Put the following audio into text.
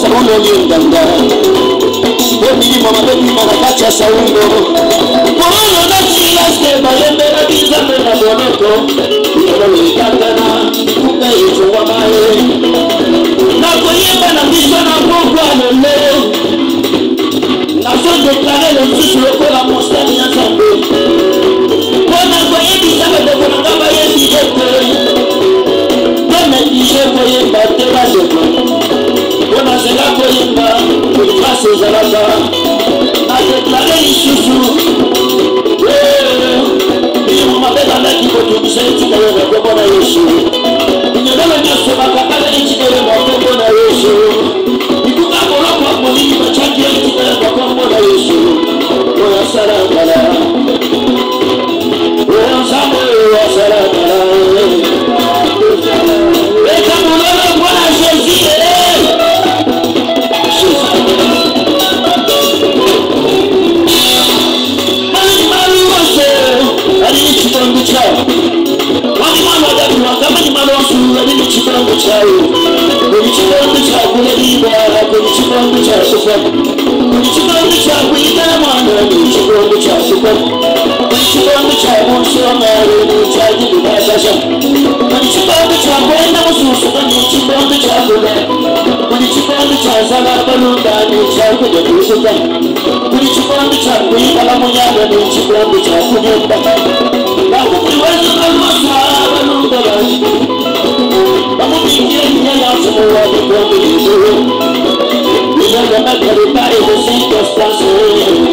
uno lindanda Bobini mama kacha saundo Uno na chilaste bayembera bizame na bonoko Uno likatana Kuka yetu wa mae Na koyemba na biswa na kukwa nole Na sonde kanele msusu lokola mostani ya zambi Kona koyebi sabe dekona kaba yesi jete Deme ishe koyemba teba jete Kona zela koyemba Kulifase zalaka Na deklare isusu Iyo mabeba laki kotu Kusenti kawe kwa na Yesu Inyodele nyoso makakale Ichikewe kwa na Yesu Ikuka moroko wa polini Machangi Ichikewe kwa na Yesu Oya sarakala Oya sarakala Eka mulolo kwa na Yesu Chikongo chao wani mwana wadatuwa kama ni mwana wasura nini chikongo chao kwenye chikongo chao kule liba kwenye chikongo chao sufa kwenye chikongo chao kuitana mwana kwenye chikongo chao sufa kwenye chikongo chao monsura mare kwenye chaji lukasasha kwenye chikongo chao kwenda mususu kwenye chikongo chao kule kwenye chikongo chao zala balunda kwenye chao kwenye kusuka kwenye chikongo chao kuitana munyanga kwenye chikongo chao kunyumba Vamos primeiro na nossa balunda Vamos pedir minha nossa moa de quando ele chegou E já não vai acreditar em você que está